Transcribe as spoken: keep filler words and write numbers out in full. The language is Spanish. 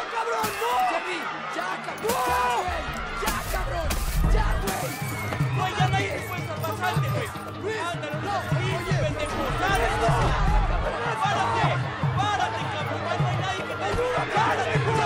cabrón! ¡No! ¡Jerry! ¡Ya, cabrón! ¡Ya, cabrón! ¡Ya, güey! ¡No hay ya nadie que pueda salvar! ¡Salte, güey! Luis, ¡Ándale, no no, seas listo, oye. pendejo! ¡Sale! ¡Párate! ¡Párate, cabrón! ¡No hay nadie que te ayude! ¡Párate, güey!